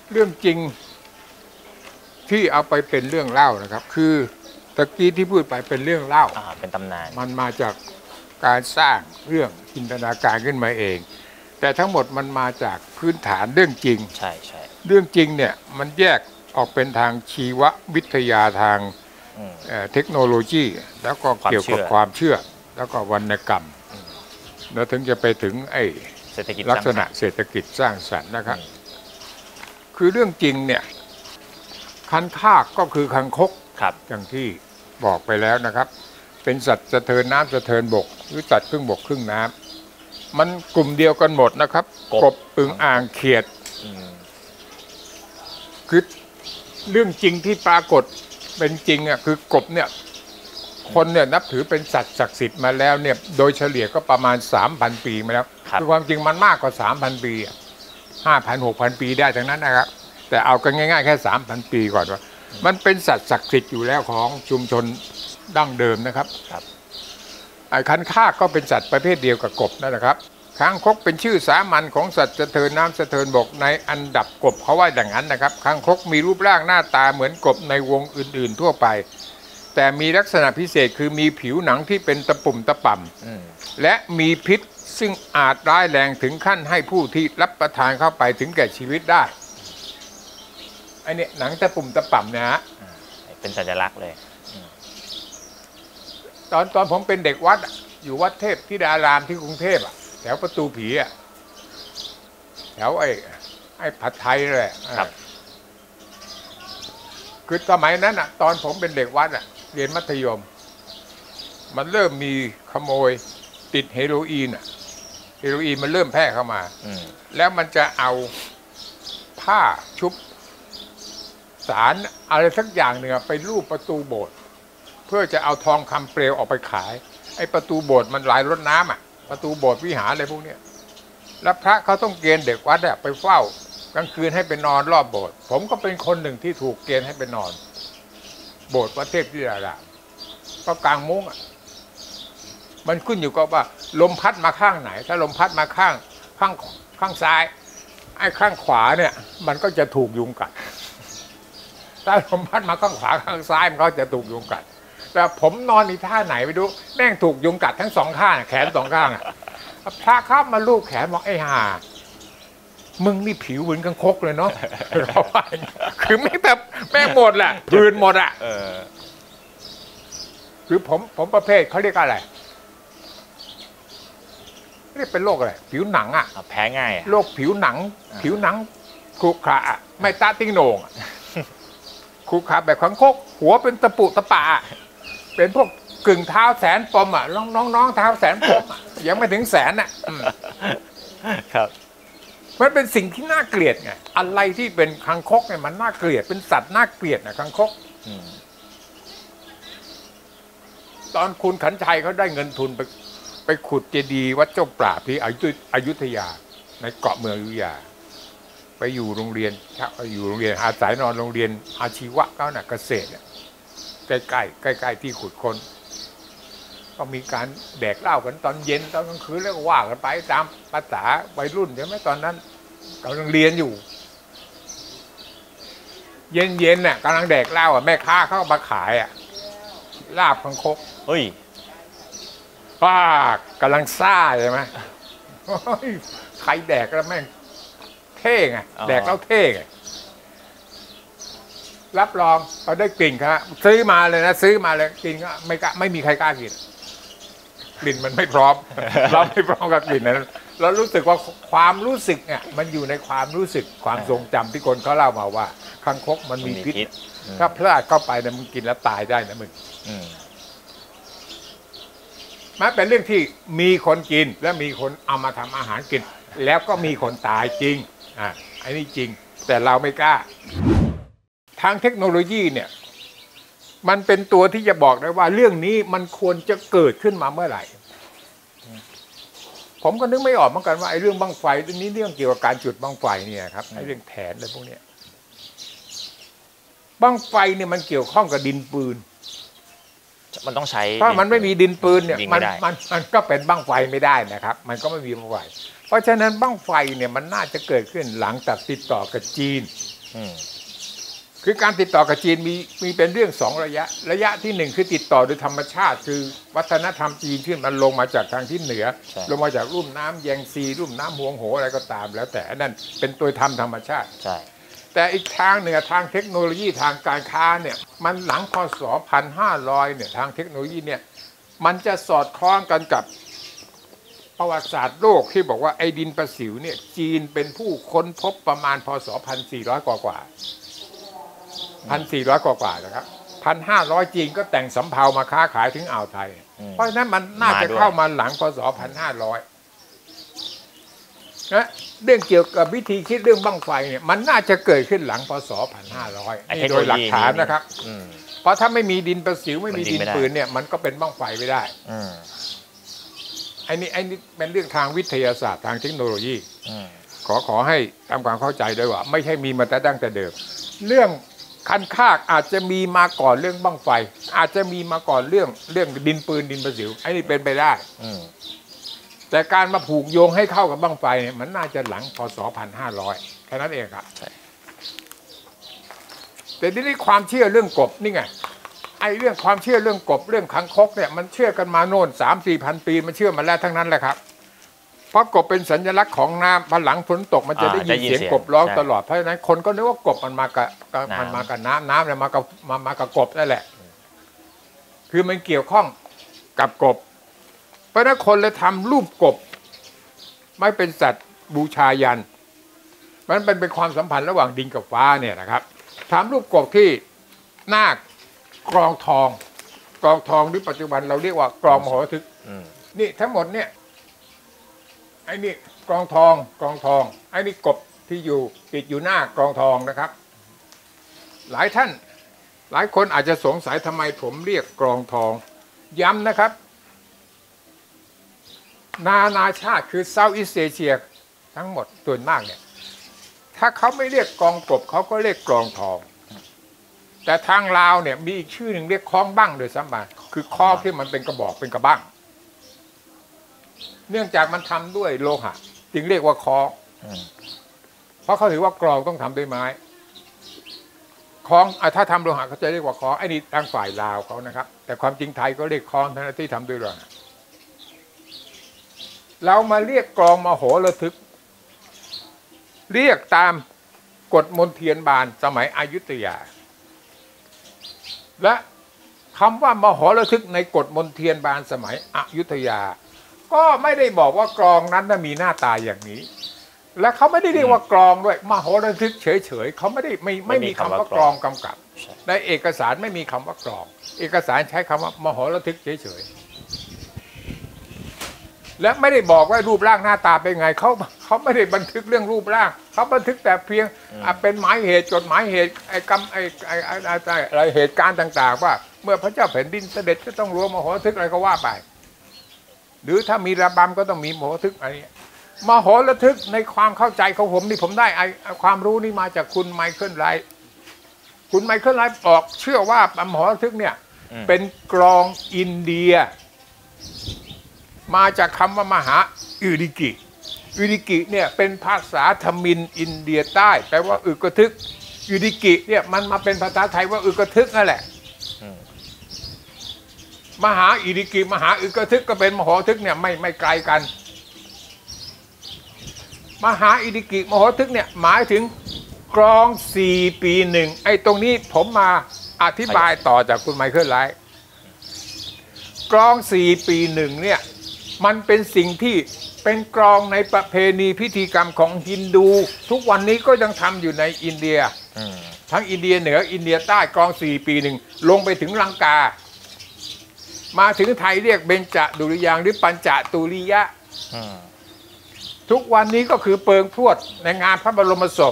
เรื่องจริงที่เอาไปเป็นเรื่องเล่านะครับคือตะกี้ที่พูดไปเป็นเรื่องเล่าเป็นตำนานมันมาจากการสร้างเรื่องจินตนาการขึ้นมาเองแต่ทั้งหมดมันมาจากพื้นฐานเรื่องจริงใช่ใช่เรื่องจริงเนี่ยมันแยกออกเป็นทางชีววิทยาทางเทคโนโลยีแล้วก็เกี่ยวกับความเชื่อแล้วก็วรรณกรรมแล้วถึงจะไปถึงลักษณะเศรษฐกิจสร้างสรรค์นะครับคือเรื่องจริงเนี่ยคันคากก็คือคังคกอย่างที่บอกไปแล้วนะครับเป็นสัตว์สะเทินน้ำสะเทินบกหรือสัตว์ครึ่งบกครึ่งน้ำมันกลุ่มเดียวกันหมดนะครับกบอึ่งอ่างเขียดคือเรื่องจริงที่ปรากฏเป็นจริงอ่ะคือกบเนี่ยคนเนี่ยนับถือเป็นสัตว์ศักดิ์สิทธิ์มาแล้วเนี่ยโดยเฉลี่ยก็ประมาณ 3,000 ปีมาแล้วคือความจริงมันมากกว่า 3,000 ปี 5,000 6,000 ปีได้ทั้งนั้นนะครับแต่เอากันง่ายๆแค่ 3,000 ปีก่อนว่ามันเป็นสัตว์ศักดิ์สิทธิ์อยู่แล้วของชุมชนดั้งเดิมนะครับไอ้คันคากก็เป็นสัตว์ประเภทเดียวกับกบนั่นแหละครับคางคกเป็นชื่อสามัญของสัตว์สะเทินน้ำสะเทินบกในอันดับกบเขาว่าอย่างนั้นนะครับคางคกมีรูปร่างหน้าตาเหมือนกบในวงอื่นๆทั่วไปแต่มีลักษณะพิเศษคือมีผิวหนังที่เป็นตะปุ่มตะป่ำและมีพิษซึ่งอาจร้ายแรงถึงขั้นให้ผู้ที่รับประทานเข้าไปถึงแก่ชีวิตได้ไอ้นี่หนังตะปุ่มตะป่ำเนี่ยฮะเป็นสัญลักษณ์เลยตอนผมเป็นเด็กวัดอยู่วัดเทพธิดารามที่กรุงเทพแถวประตูผีแถวไอ้ผัดไทยเลยคือสมัยนั้นตอนผมเป็นเด็กวัดเรียนมัธยมมันเริ่มมีขโมยติดเฮโรอีนเฮโรอีนมันเริ่มแพร่เข้ามาแล้วมันจะเอาผ้าชุบสารอะไรสักอย่างหนึ่งไปลูบประตูโบสถ์เพื่อจะเอาทองคำเปลวออกไปขายไอ้ประตูโบสถ์มันลายรถน้ำประตูโบสถ์วิหารอะไรพวกนี้แล้วพระเขาต้องเกณฑ์เด็กวัดไปเฝ้ากลางคืนให้ไปนอนรอบโบสถ์ผมก็เป็นคนหนึ่งที่ถูกเกณฑ์ให้ไปนอนโบสถ์วัดเทพธิดารามก็กลางมุ้งมันขึ้นอยู่กับว่าลมพัดมาข้างไหนถ้าลมพัดมาข้างซ้ายไอ้ข้างขวาเนี่ยมันก็จะถูกยุงกัดถ้าลมพัดมาข้างขวาข้างซ้ายมันก็จะถูกยุงกัดแต่ผมนอนอีท่าไหนไม่รู้แม่งถูกยุงกัดทั้งสองข้างแขนสองข้างพระครับมาลูบแขนบอกไอ้ห่ามึงนี่ผิวเหมือนกังคกเลยเนาะเราว่าคือไม่แบบแม่งหมดแหละยืนหมดคือผมประเภทเขาเรียกอะไรเรียกเป็นโรคอะไรผิวหนังแพ้ง่ายโรคผิวหนังขรุขระไม่ตาติ้งโหน่งขรุขระแบบกังคกหัวเป็นตะปุตะปะเป็นพวกกึ่งเท้าแสนปมน้องเท้าแสนปมยังไม่ถึงแสนครับมันเป็นสิ่งที่น่าเกลียดไงอะไรที่เป็นคังคกเนี่ยมันน่าเกลียดเป็นสัตว์น่าเกลียดคังคกตอนคุณขันชัยเขาได้เงินทุนไปขุดเจดีย์วัดเจ้าปราบที่อยุธยาในเกาะเมืองอยุธยาไปอยู่โรงเรียนอาศัยนอนโรงเรียนอาชีวะเขาเกษตรใกล้ที่ขุดค้นก็มีการแดกเหล้ากันตอนเย็นตอนกลางคืนแล้วก็ว่ากันไปตามภาษาวัยรุ่นใช่ไหมตอนนั้นกำลังเรียนอยู่เย็นกำลังแดกเหล้าแม่ค้าเข้ามาขายลาบคังคกเฮ้ยป้ากำลังซ่าใช่ไหมใครแดกแล้วแม่งเท่ไงแดกแล้วเท่ไงรับรองเราได้กลิ่นครับซื้อมาเลยกลิ่นก็ไม่มีใครกล้ากินกลิ่นมันไม่พร้อมเราไม่พร้อมกับกลิ่นนั้นเรารู้สึกว่าความรู้สึกเนี่ยมันอยู่ในความรู้สึกความทรงจำที่คนเขาเล่ามาว่าคังคกมันมีพิษถ้าพลาดเข้าไปเนี่ยมึงกินแล้วตายได้นะมึงมันเป็นเรื่องที่มีคนกินและมีคนเอามาทำอาหารกินแล้วก็มีคนตายจริงอันนี้จริงแต่เราไม่กล้าทางเทคโนโลยีเนี่ยมันเป็นตัวที่จะบอกได้ว่าเรื่องนี้มันควรจะเกิดขึ้นมาเมื่อไหร่ผมก็นึกไม่ออกเหมือนกันว่าไอ้เรื่องบั้งไฟเรื่องนี้เรื่องเกี่ยวกับการจุดบั้งไฟเนี่ยครับไอ้เรื่องแผนอะไรพวกนี้บั้งไฟเนี่ยมันเกี่ยวข้องกับดินปืนมันต้องใช้ถ้ามันไม่มีดินปืนเนี่ยมันก็เป็นบั้งไฟไม่ได้นะครับมันก็ไม่มีบั้งไฟเพราะฉะนั้นบั้งไฟเนี่ยมันน่าจะเกิดขึ้นหลังจากติดต่อกับจีนคือการติดต่อกับจีนมีเป็นเรื่อง2ระยะที่1คือติดต่อโดยธรรมชาติคือวัฒนธรรมจีนที่มันลงมาจากทางทิศเหนือลงมาจากลุ่มน้ำแยงซีลุ่มน้ำฮวงโหอะไรก็ตามแล้วแต่นั่นเป็นตัวธรรมชาติใช่แต่อีกทางหนึ่งทางเทคโนโลยีทางการค้าเนี่ยมันหลังพศ1500เนี่ยทางเทคโนโลยีเนี่ยมันจะสอดคล้องกันกับประวัติศาสตร์โลกที่บอกว่าไอ้ดินประสิวเนี่ยจีนเป็นผู้ค้นพบประมาณพศ1400กว่า1,400กว่านะครับ1,500จีนก็แต่งสำเภามาค้าขายถึงอ่าวไทยเพราะฉะนั้นมันน่าจะเข้ามาหลังพศ1500นะเรื่องเกี่ยวกับวิธีคิดเรื่องบั้งไฟเนี่ยมันน่าจะเกิดขึ้นหลังพศ1500นี่โดยหลักฐานนะครับเพราะถ้าไม่มีดินประสิวไม่มีดินปืนเนี่ยมันก็เป็นบั้งไฟไม่ได้ไอ้นี่เป็นเรื่องทางวิทยาศาสตร์ทางเทคโนโลยีขอให้ทำความเข้าใจด้วยว่าไม่ใช่มีมาแต่ตั้งแต่เดิมเรื่องคันคากอาจจะมีมาก่อนเรื่องบั้งไฟอาจจะมีมาก่อนเรื่องดินปืนดินประสิวไอ้นี่เป็นไปได้แต่การมาผูกโยงให้เข้ากับบั้งไฟเนี่ยมันน่าจะหลังพศ1500แค่นั้นเองครับแต่ที่นี่ความเชื่อเรื่องกบนี่ไงไอ้เรื่องความเชื่อเรื่องกบเรื่องคังคกเนี่ยมันเชื่อกันมาโน่น 3-4 พันปีมันเชื่อมาแล้วทั้งนั้นแหละครับเพราะกบเป็นสัญลักษณ์ของน้ำพอหลังฝนตกมันจะได้ยินเสียงกบร้องตลอดเพราะฉะนั้นคนก็นึกว่ากบมันมากับน้ำเนี่ยมากับกบนั่นแหละคือมันเกี่ยวข้องกับกบเพราะฉะนั้นคนเลยทำรูปกบไม่เป็นสัตว์บูชายันมันเป็นความสัมพันธ์ระหว่างดินกับฟ้าเนี่ยนะครับทำรูปกบที่หน้ากรองทองหรือปัจจุบันเราเรียกว่ากรองมโหสถนี่ทั้งหมดเนี่ยไอ้นี่กรองทองไอ้นี่กบที่อยู่ติดอยู่หน้ากรองทองนะครับหลายท่านหลายคนอาจจะสงสัยทำไมผมเรียกกรองทองย้ำนะครับนานาชาติคือเซาท์อีสต์เอเชียทั้งหมดส่วนมากเนี่ยถ้าเขาไม่เรียกกรองกบเขาก็เรียกกรองทองแต่ทางลาวเนี่ยมีอีกชื่อหนึ่งเรียกคล้องบั้งโดยซ้ำไปคือคล้องที่มันเป็นกระบอกเป็นกระบั้งเนื่องจากมันทำด้วยโลหะจึงเรียกว่าคล้องเพราะเขาถือว่ากรองต้องทำด้วยไม้คล้องถ้าทำโลหะเขาจะเรียกว่าคล้องไอ้นี่ทางฝ่ายลาวเขานะครับแต่ความจริงไทยก็เรียกคล้องทั้งที่ทำด้วยโลหะเรามาเรียกกรองมโหระทึกเรียกตามกฎมนเทียนบานสมัยอยุธยาและคำว่ามโหระทึกในกฎมนเทียนบานสมัยอยุธยาก็ไม่ได้บอกว่ากรองนั้นมีหน้าตาอย่างนี้และเขาไม่ได้เรียกว่ากรองด้วยมโหระทึกเฉยๆเขาไม่มีคำว่ากรองกำกับในเอกสารไม่มีคำว่ากรองเอกสารใช้คำว่ามโหระทึกเฉยๆและไม่ได้บอกว่ารูปร่างหน้าตาเป็นไงเขาไม่ได้บันทึกเรื่องรูปร่างเขาบันทึกแต่เพียงเป็นหมายเหตุจดหมายเหตุอะไรเหตุการณ์ต่างๆว่าเมื่อพระเจ้าแผ่นดินเสด็จก็ต้องรวมมโหระทึกอะไรก็ว่าไปหรือถ้ามีระบำก็ต้องมีมโหระทึกอะไรมโหระทึกในความเข้าใจของผมนี่ผมได้ความรู้นี่มาจากคุณไมเคิลไรท์คุณไมเคิลไรท์บอกเชื่อว่ามโหระทึกเนี่ยเป็นกรองอินเดียมาจากคำว่ามหาอึริกิเนี่ยเป็นภาษาทมิฬอินเดียใต้แปลว่าอึกระทึกอึริกิเนี่ยมันมาเป็นภาษาไทยว่าอึกระทึกนั่นแหละมหาอิริกิมหาอึกระทึกก็เป็นมโหระทึกเนี่ยไม่ไกลกันมหาอิริกิมโหระทึกเนี่ยหมายถึงกรอง4 ปี1ไอ้ตรงนี้ผมมาอธิบายต่อจากคุณไมเคิลไรท์กรอง4 ปี1เนี่ยมันเป็นสิ่งที่เป็นกรองในประเพณีพิธีกรรมของฮินดูทุกวันนี้ก็ยังทำอยู่ในอินเดียทั้งอินเดียเหนืออินเดียใต้กรอง4 ปี1ลงไปถึงลังกามาถึงไทยเรียกเบญจดุริยางค์หรือปัญจตุริยะทุกวันนี้ก็คือเปิงพรวดในงานพระบรมศพ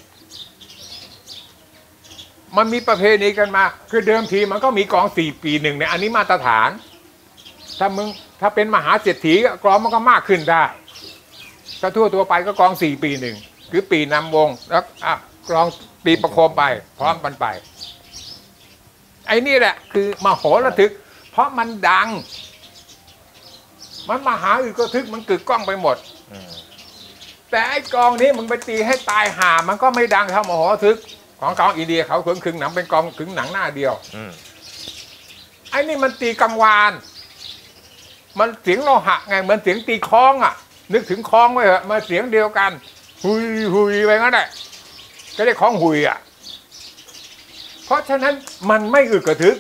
มันมีประเพณีกันมาคือเดิมทีมันก็มีกรอง4 ปี1เนี่ยอันนี้มาตรฐานถ้าเป็นมหาเศรษฐีกรองมันก็มากขึ้นได้ถ้าทั่วไปก็กรอง4 ปี1คือปีนำวงแล้วกรองปีประโคมไปพร้อมกันไปไอ้นี่แหละคือมโหระทึกเพราะมันดังมันมหาอึกระทึกมันกึกก้องไปหมดแต่ไอ้กลองนี้มึงไปตีให้ตายห่ามันก็ไม่ดังเท่ามโหทึกของกลองอินเดียเขาขึงหนังเป็นกลองขึงหนังหน้าเดียวไอ้นี่มันตีกังวานมันเสียงโลหะไงเหมือนเสียงตีคล้องอ่ะนึกถึงคล้องไว้เหอะมาเสียงเดียวกันหุยหุยไปงั้นแหละก็ได้คล้องหุยอ่ะเพราะฉะนั้นมันไม่อึกกระทึก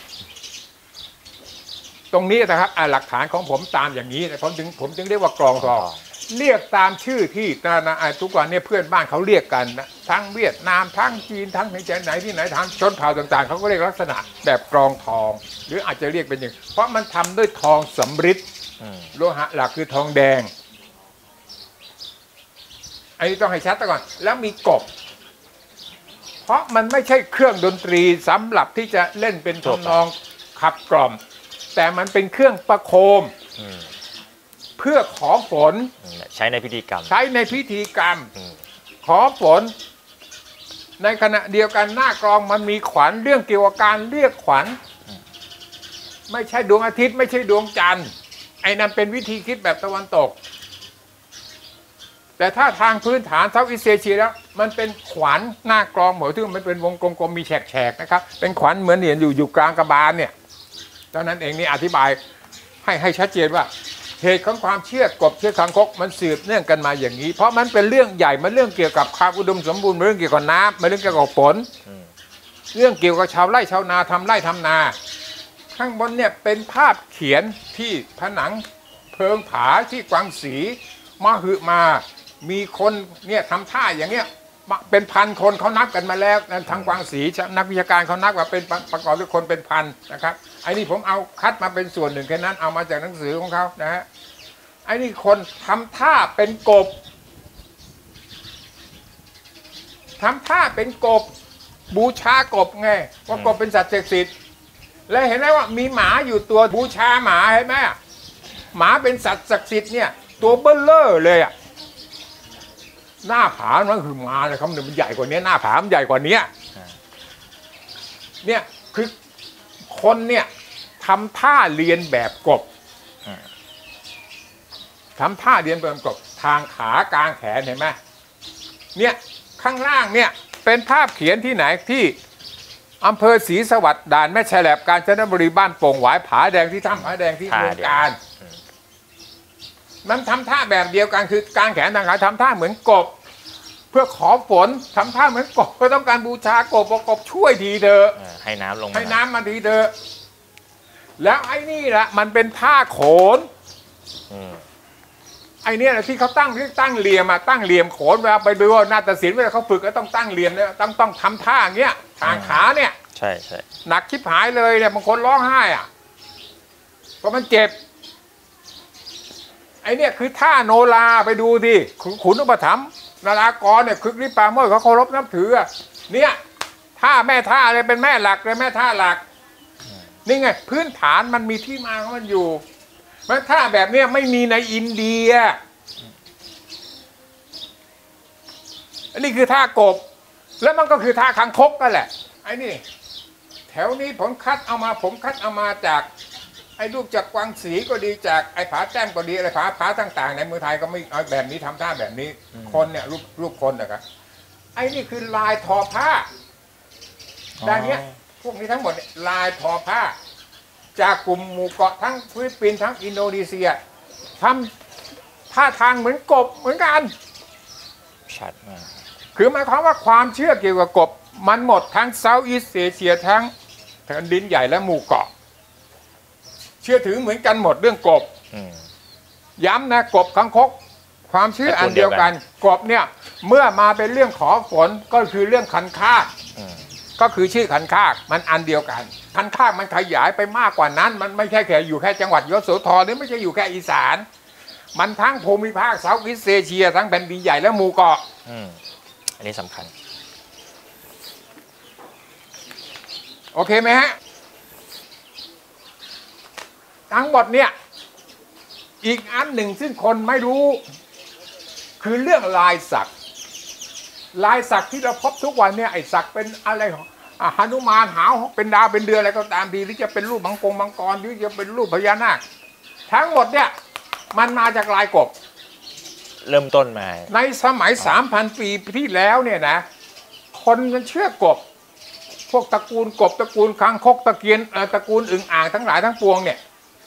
ตรงนี้นะครับหลักฐานของผมตามอย่างนี้ผมจึงเรียกว่ากลองทองเรียกตามชื่อที่ทุกวันนี้เพื่อนบ้านเขาเรียกกันนะทั้งเวียดนามทั้งจีนทั้งไหนที่ไหนทางชนเผ่าต่างๆเขาก็เรียกลักษณะแบบกลองทองหรืออาจจะเรียกเป็นอย่างเพราะมันทำด้วยทองสำริดโลหะหลักคือทองแดงอันนี้ต้องให้ชัดก่อนแล้วมีกบเพราะมันไม่ใช่เครื่องดนตรีสำหรับที่จะเล่นเป็นทำนองขับกล่อมแต่มันเป็นเครื่องประโคมเพื่อขอฝนใช้ในพิธีกรรมขอฝนในขณะเดียวกันหน้ากลองมันมีขวัญเรื่องเกี่ยวกับการเรียกขวัญไม่ใช่ดวงอาทิตย์ไม่ใช่ดวงจันทร์ไอ้นั่นเป็นวิธีคิดแบบตะวันตกแต่ถ้าทางพื้นฐานเซาท์อีสต์เอเชียแล้วมันเป็นขวัญหน้ากลองเหมือนที่มันเป็นวงกลมๆมีแฉกๆนะครับเป็นขวัญเหมือนเหรียญอยู่กลางกระบาลเนี่ยดังนั้นเองนี่อธิบายให้ชัดเจนว่าเหตุของความเชื่อกบเชื่อคางคกมันสืบเนื่องกันมาอย่างนี้เพราะมันเป็นเรื่องใหญ่มันเรื่องเกี่ยวกับความอุดมสมบูรณ์เรื่องเกี่ยวกับน้ำมันเรื่องเกี่ยวกับฝนเรื่องเกี่ยวกับชาวไร่ชาวนาทำไร่ทำนาข้างบนเนี่ยเป็นภาพเขียนที่ผนังเพิงผาที่กวางสีมามีคนเนี่ยทำท่าอย่างเงี้ยเป็นพันคนเขานับกันมาแล้วทางกวางสีนักวิชาการเขานับว่าเป็นประกอบด้วยคนเป็นพันนะครับไอ้นี่ผมเอาคัดมาเป็นส่วนหนึ่งแค่นั้นเอามาจากหนังสือของเขานะฮะไอ้นี่คนทำท่าเป็นกบทำท่าเป็นกบบูชากบไงว่ากบเป็นสัตว์ศักดิ์สิทธิ์และเห็นไหมว่ามีหมาอยู่ตัวบูชาหมาเห็นไหมหมาเป็นสัตว์ศักดิ์สิทธิ์เนี่ยตัวเบ้อเร่อเลยอ่ะหน้าผามันคือมาเลยครับมันใหญ่กว่านี้หน้าผามันใหญ่กว่านี้เนี่ยคือคนเนี่ยทำท่าเรียนแบบกบทำท่าเรียนแบบกบทางขากลางแขนเห็นไหมเนี่ยข้างล่างเนี่ยเป็นภาพเขียนที่ไหนที่อำเภอศรีสวัสดิ์ด่านแม่แฉลบกาญจนบุรีบ้านโป่งหวายผาแดงที่ถ้ำผาแดงที่เมืองกาญมันทำท่าแบบเดียวกันคือการแขนทางขาทำท่าเหมือนกบเพื่อขอฝนทำท่าเหมือนกบเพื่อต้องการบูชากบกบช่วยทีเถอะให้น้ำลงให้น้ำมาทีเถอะแล้วไอ้นี่แหละมันเป็นท่าโขนไอ้นี่แหละที่เขาตั้งเหลี่ยมตั้งเหลี่ยมโขนเวลาไปดูนาฏศิลป์เวลาเขาฝึกก็ต้องตั้งเหลี่ยมเนี่ยต้องทำท่าอย่างเงี้ยทางขาเนี่ยใช่หนักชิบหายเลยเนี่ยบางคนร้องไห้อ่ะเพราะมันเจ็บไอ้เนี่ยคือท่าโนราไปดูดิขุนอุปถัมภ์นารากรเนี่ยคึกฤทธิ์ปราโมชเขาเคารพนับถือเนี่ยท่าแม่ท่าอะไรเป็นแม่หลักเลยแม่ท่าหลักนี่ไงพื้นฐานมันมีที่มาของมันอยู่แม่ท่าแบบนี้ไม่มีในอินเดียอันนี้คือท่ากบแล้วมันก็คือท่าคางคกนั่นแหละไอ้นี่แถวนี้ผมคัดเอามาจากไอ้รูปจากกวางสีก็ดีจากไอ้ผาแต้มก็ดีอะไรผาต่างๆในเมืองไทยก็ไม่เอาแบบนี้ทำท่าแบบนี้คนเนี่ยรูปคนนะครับไอ้นี่คือลายทอผ้าด้านนี้พวกนี้ทั้งหมดลายทอผ้าจากกลุ่มหมู่เกาะทั้งฟิลิปปินส์ทั้งอินโดนีเซียทำท่าทางเหมือนกบเหมือนกันชัดมากคือหมายความว่าความเชื่อเกี่ยวกับกบมันหมดทั้งเซาท์อีสต์เอเชียทั้งแผ่นดินใหญ่และหมู่เกาะเชื่อถือเหมือนกันหมดเรื่องกบย้ำนะกบคางคกความเชื่ออันเดียวกันกบเนี่ยเมื่อมาเป็นเรื่องขอฝนก็คือเรื่องคันคากก็คือชื่อคันคากมันอันเดียวกันคันคากมันขยายไปมากกว่านั้นมันไม่ใช่แค่อยู่แค่จังหวัดยโสธรหรือไม่ใช่อยู่แค่อีสานมันทั้งภูมิภาคเซาท์อีสต์เอเชียทั้งแผ่นดินใหญ่และหมู่เกาะอันนี้สำคัญโอเคไหมฮะทั้งหมดเนี่ยอีกอันหนึ่งซึ่งคนไม่รู้คือเรื่องลายสักที่เราพบทุกวันเนี่ยไอ้สักเป็นอะไรหนุมานหาวเป็นดาวเป็นเดือนอะไรก็ตามทีหรือจะเป็นรูปมังกรหรือจะเป็นรูปพญานาคทั้งหมดเนี่ยมันมาจากลายกบเริ่มต้นมาในสมัย 3,000 ปีที่แล้วเนี่ยนะคนมันเชื่อกบพวกตระกูลกบตระกูลคางคกตระเกียนตระกูลอึ่งอ่างทั้งหลายทั้งปวงเนี่ย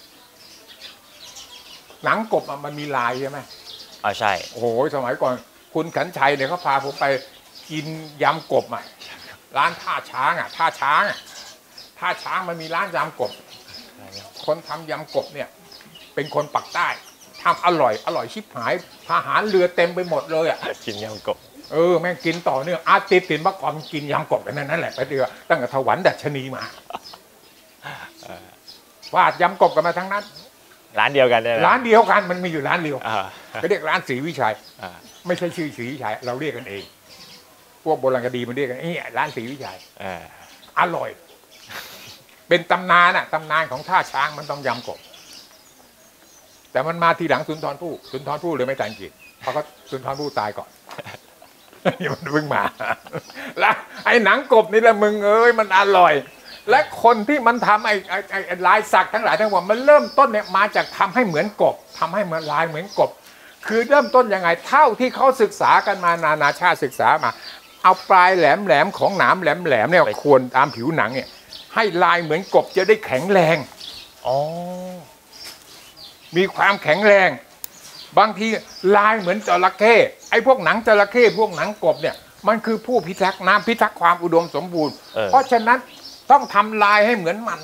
หนังกบมันมีลายใช่ไหมใช่โอ้โหสมัยก่อนคุณขันชัยเนี่ยเขาพาผมไปกินยำกบอ่ะร้านท่าช้างท่าช้างมันมีร้านยำกบคนทำยำกบเนี่ยเป็นคนปักใต้ทำอร่อยชิบหายทหารเรือเต็มไปหมดเลยกินยำกบแม่งกินต่อเนื่องติดมาก่อนกินยำกบกันนั่นแหละไปเดือตั้งแต่ถวันดัชนีมาวาดยำกบกันมาทั้งนั้นร้านเดียวกันเลยร้านเดียวกันมันมีอยู่ร้านเดียวเขาเรียกร้านศรีวิชัยไม่ใช่ชื่อศรีวิชัยเราเรียกกันเองพวกโบราณคดีมันเรียกกันนี่ร้านศรีวิชัยอร่อยเป็นตำนานของท่าช้างมันต้องยำกบแต่มันมาทีหลังสุนทรภู่เลยไม่ทันกินเพราะก็สุนทรภู่ตายก่อนนี่มันเพิ่งมาแล้วไอ้หนังกบนี่แหละมึงมันอร่อยและคนที่มันทำไอ้ลายสักทั้งหลายทั้งปวงมันเริ่มต้นเนี่ยมาจากทำให้เหมือนกบทำให้เหมือนลายเหมือนกบคือเริ่มต้นยังไงเท่าที่เขาศึกษากันมานานาชาติศึกษามาเอาปลายแหลมของหนามแหลมเนี่ยควรตามผิวหนังเนี่ยให้ลายเหมือนกบจะได้แข็งแรงมีความแข็งแรงบางทีลายเหมือนจระเข้ไอ้พวกหนังจระเข้พวกหนังกบเนี่ยมันคือผู้พิทักษ์น้ำพิทักษ์ความอุดมสมบูรณ์เพราะฉะนั้นต้องทำลายให้เหมือนมัน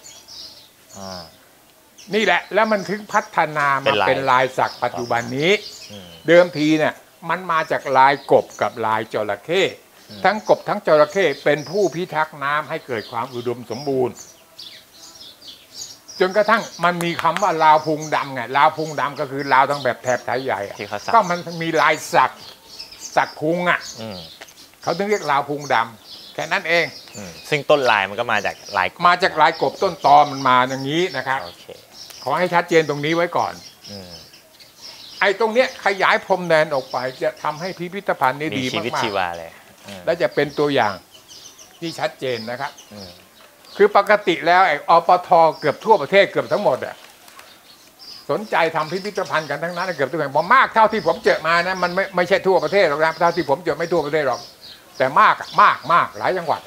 นี่แหละแล้วมันถึงพัฒนามาเป็นลายสักปัจจุบันนี้เดิมทีเนี่ยมันมาจากลายกบกับลายจระเข้ทั้งกบทั้งจระเข้เป็นผู้พิทักษ์น้ำให้เกิดความอุดมสมบูรณ์จนกระทั่งมันมีคำว่าลาวพุงดำไงลาวพุงดำก็คือลาวทั้งแบบแถบไทยใหญ่ก็มันมีลายสักพุงเขาถึงเรียกลาวพุงดำแค่นั้นเองซึ่งต้นลายมันก็มาจากลายกบต้นตอมันมาอย่างนี้นะครับขอให้ชัดเจนตรงนี้ไว้ก่อนไอ้ตรงเนี้ยขยายพรมแดนออกไปจะทำให้พิพิธภัณฑ์นี้ดีมากๆและจะเป็นตัวอย่างที่ชัดเจนนะครับคือปกติแล้วไอ้อปท.เกือบทั่วประเทศเกือบทั้งหมดสนใจทำพิพิธภัณฑ์กันทั้งนั้นเกือบทุกแห่งมากเท่าที่ผมเจอมานะมันไม่ใช่ทั่วประเทศหรอกนะเท่าที่ผมเจอไม่ทั่วประเทศหรอกแต่มากหลายจังหวัด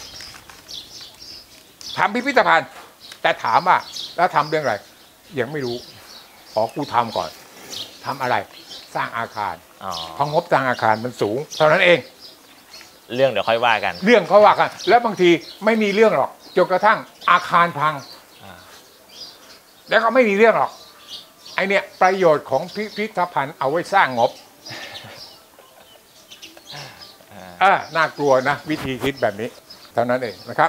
ทำพิพิธภัณฑ์แต่ถามว่าแล้วทำเรื่องอะไรยังไม่รู้ขอกูทำก่อนทำอะไรสร้างอาคารพองบสร้างอาคารมันสูงเท่านั้นเองเรื่องเดี๋ยวค่อยว่ากันแล้วบางทีไม่มีเรื่องหรอกจนกระทั่งอาคารพังแล้วก็ไม่มีเรื่องหรอกไอเนี่ยประโยชน์ของพิพิธภัณฑ์เอาไว้สร้างงบน่ากลัวนะวิธีคิดแบบนี้เท่านั้นเองนะครับ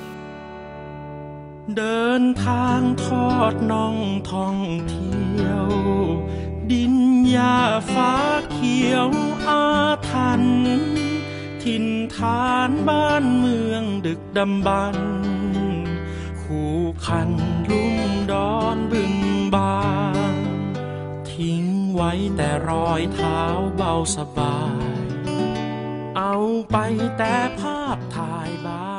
เดินทางทอดน่องท่องเที่ยวดินหญ้าฟ้าเขียวอาถรรพ์ถิ่นฐานบ้านเมืองดึกดำบรรพ์คู่คันลุ่มดอนบึงบานทิ้งไว้แต่รอยเท้าเบาสบายเอาไปแต่ภาพถ่ายบ้าน